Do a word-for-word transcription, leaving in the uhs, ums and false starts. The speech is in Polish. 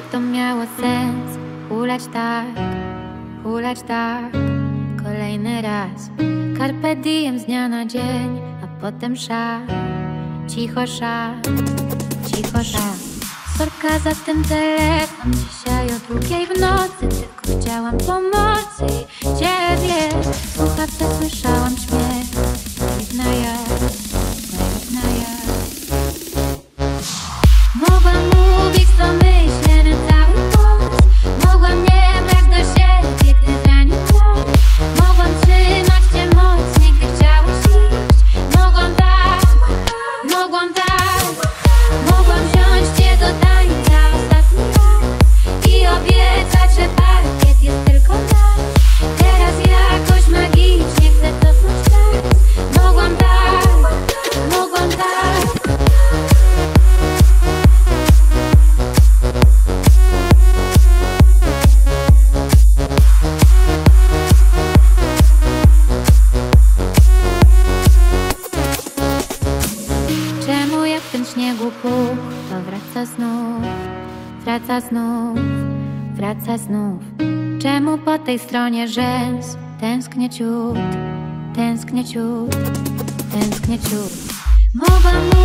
to miało sens. Hulać tak, hulać tak, kolejny raz. Carpe diem z dnia na dzień, a potem szar. Cicho szar, cicho szar. Sorka za ten telefon, dzisiaj o drugiej w nocy. Tylko chciałam pomocy i ciebie. W słuchawce słyszałam śmiech. Naiwna ja, naiwna ja. Mogłam mówić co myślę na cały głos. Mogłam nie brać do siebie, gdy zranił los. Mogłam trzymać cię mocniej, gdy chciałeś iść. Mogłam tak, mogłam tak. Mogłam wziąć cię do tańca ostatni raz i obiecać, że parkiet jest tylko nasz. Teraz jakoś magicznie chcę cofnąć czas. Mogłam tak, mogłam tak. Czemu jak w tym śniegu puch, to wraca znów, wraca znów, wraca znów. Czemu po tej stronie rzęs tęsknię ciut, tęsknię ciut, tęsknię ciut. Mogłam